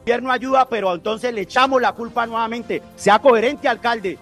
gobierno ayuda, pero entonces le echamos la culpa nuevamente. Sea coherente, alcalde.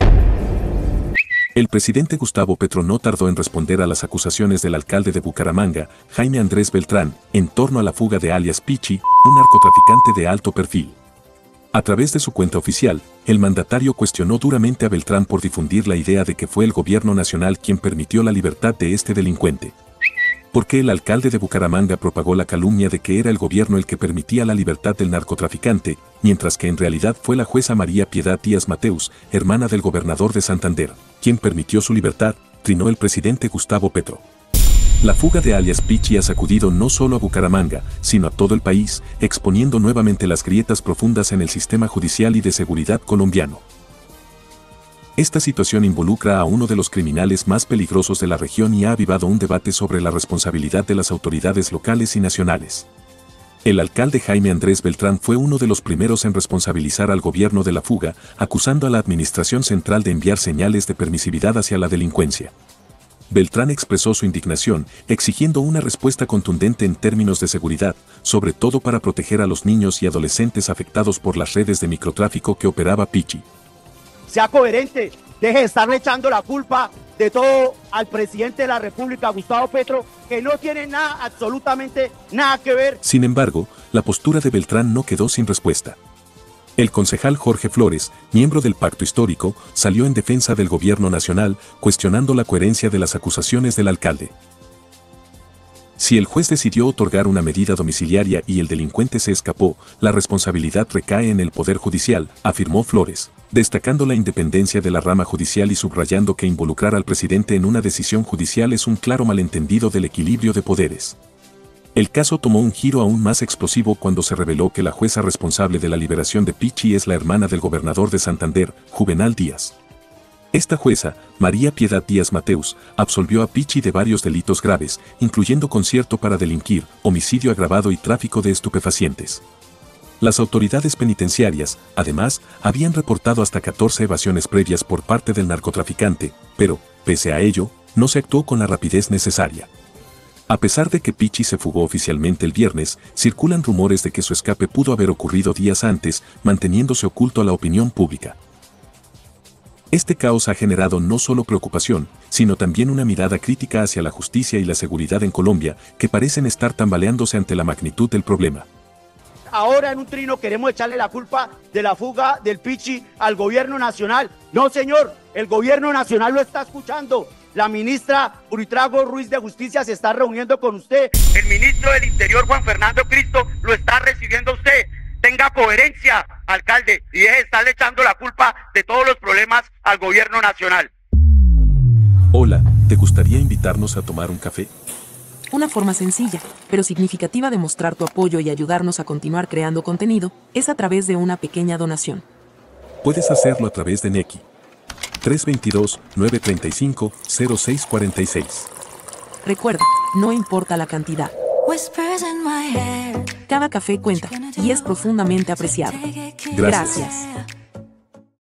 El presidente Gustavo Petro no tardó en responder a las acusaciones del alcalde de Bucaramanga, Jaime Andrés Beltrán, en torno a la fuga de alias Pichi, un narcotraficante de alto perfil. A través de su cuenta oficial, el mandatario cuestionó duramente a Beltrán por difundir la idea de que fue el gobierno nacional quien permitió la libertad de este delincuente. Porque el alcalde de Bucaramanga propagó la calumnia de que era el gobierno el que permitía la libertad del narcotraficante, mientras que en realidad fue la jueza María Piedad Díaz Mateus, hermana del gobernador de Santander, quien permitió su libertad, trinó el presidente Gustavo Petro. La fuga de alias Pichi ha sacudido no solo a Bucaramanga, sino a todo el país, exponiendo nuevamente las grietas profundas en el sistema judicial y de seguridad colombiano. Esta situación involucra a uno de los criminales más peligrosos de la región y ha avivado un debate sobre la responsabilidad de las autoridades locales y nacionales. El alcalde Jaime Andrés Beltrán fue uno de los primeros en responsabilizar al gobierno de la fuga, acusando a la administración central de enviar señales de permisividad hacia la delincuencia. Beltrán expresó su indignación, exigiendo una respuesta contundente en términos de seguridad, sobre todo para proteger a los niños y adolescentes afectados por las redes de microtráfico que operaba Pichi. Sea coherente, deje de estarle echando la culpa de todo al presidente de la República, Gustavo Petro, que no tiene nada, absolutamente nada que ver. Sin embargo, la postura de Beltrán no quedó sin respuesta. El concejal Jorge Flores, miembro del Pacto Histórico, salió en defensa del gobierno nacional, cuestionando la coherencia de las acusaciones del alcalde. Si el juez decidió otorgar una medida domiciliaria y el delincuente se escapó, la responsabilidad recae en el Poder Judicial, afirmó Flores, destacando la independencia de la rama judicial y subrayando que involucrar al presidente en una decisión judicial es un claro malentendido del equilibrio de poderes. El caso tomó un giro aún más explosivo cuando se reveló que la jueza responsable de la liberación de Pichi es la hermana del gobernador de Santander, Juvenal Díaz. Esta jueza, María Piedad Díaz Mateus, absolvió a Pichi de varios delitos graves, incluyendo concierto para delinquir, homicidio agravado y tráfico de estupefacientes. Las autoridades penitenciarias, además, habían reportado hasta 14 evasiones previas por parte del narcotraficante, pero, pese a ello, no se actuó con la rapidez necesaria. A pesar de que Pichi se fugó oficialmente el viernes, circulan rumores de que su escape pudo haber ocurrido días antes, manteniéndose oculto a la opinión pública. Este caos ha generado no solo preocupación, sino también una mirada crítica hacia la justicia y la seguridad en Colombia, que parecen estar tambaleándose ante la magnitud del problema. Ahora en un trino queremos echarle la culpa de la fuga del Pichi al gobierno nacional. No, señor, el gobierno nacional lo está escuchando. La ministra Uritrago Ruiz de Justicia se está reuniendo con usted. El ministro del Interior, Juan Fernando Cristo, lo está recibiendo a usted. Tenga coherencia, alcalde, y deje de estarle echando la culpa de todos los problemas al gobierno nacional. Hola, ¿te gustaría invitarnos a tomar un café? Una forma sencilla, pero significativa de mostrar tu apoyo y ayudarnos a continuar creando contenido es a través de una pequeña donación. Puedes hacerlo a través de Nequi. 322-935-0646. Recuerda, no importa la cantidad. Cada café cuenta y es profundamente apreciado. Gracias. Gracias.